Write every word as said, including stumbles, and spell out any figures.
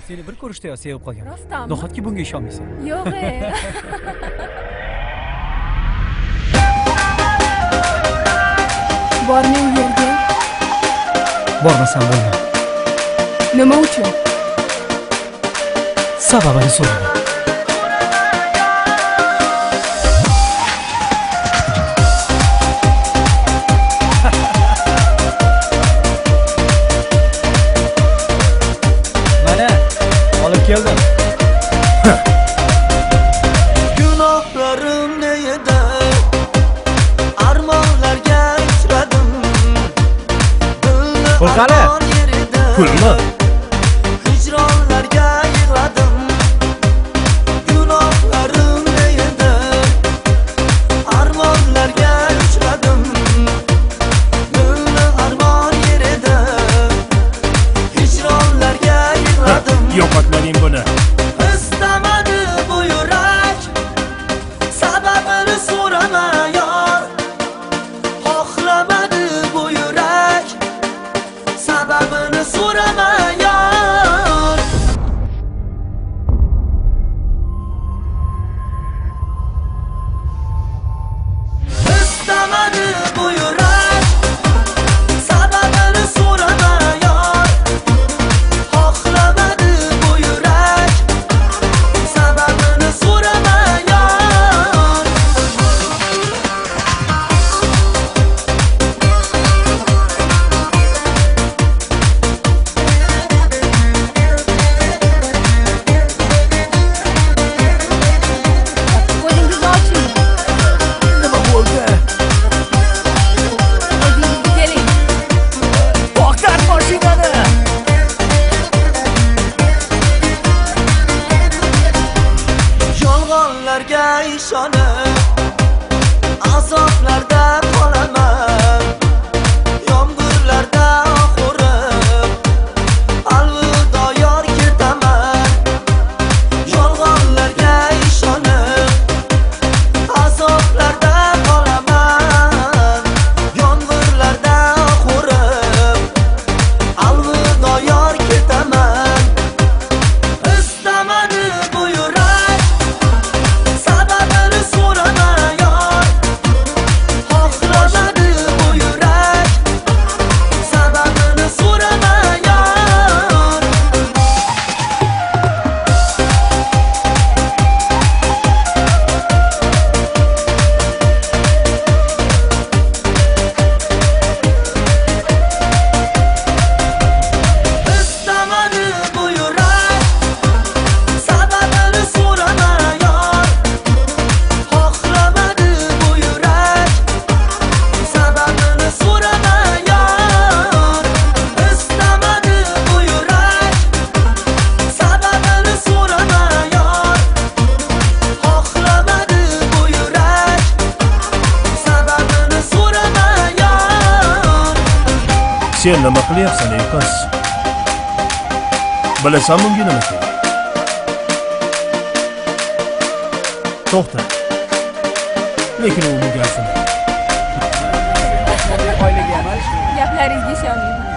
Seni bir ko'rishdayoq sevib qolgan. Rostdanmi? Nahotki bunga ishonmaysan? Yo'q. Bormang u yerga. Bormasam bo'lmaydi. Nima uchun? Sababini so'radim. Mana, olib keldim. Gunohlarim neydi? Armonlarga uchradim. Qo'rqali. Pulmi? Hijronlarga yig'ladim. Gunohlarim neydi? Armonlarga uchradim. Gulni armon yerida. Hijronlarga yig'ladim. Yo'qotmading buni. Istamadi bu yurak, sababini so'rama yor. Xohlamadi bu yurak, sababini so'rama yor. Istamadi bu yurak, sababini so'rama yor. Xohlamadi bu yurak, sababini so'rama yor. Qo'lingizni oching. Nima bo'ldi? O'zingizga keling. To'xtat mashinani. Yolg'onlarga ishonib, azoblarda qolaman. Yomg'irlarda oxurib, alvido yor ketaman. Yolg'onlarga ishonib, azoblarda qolaman. Yomg'irlarda oxurib, alvido yor ketaman. Istamadi bu yurak, sababini so'rama yor. Xohlamadi bu yurak, sababini so'rama yor. Istamadi bu yurak, sababini so'rama yor. Xohlamadi bu yurak, sababini so'rama yor. Istamadi bu yurak, sababini so'rama yor. Xohlamadi bu yurak, sababini so'rama yor. Sen nima qilyapsan ey qiz? Bilasan bunga nima kerak? To'xta. Lekin u bu gapini. Oilaga amal. Gaplaringizga ishoning.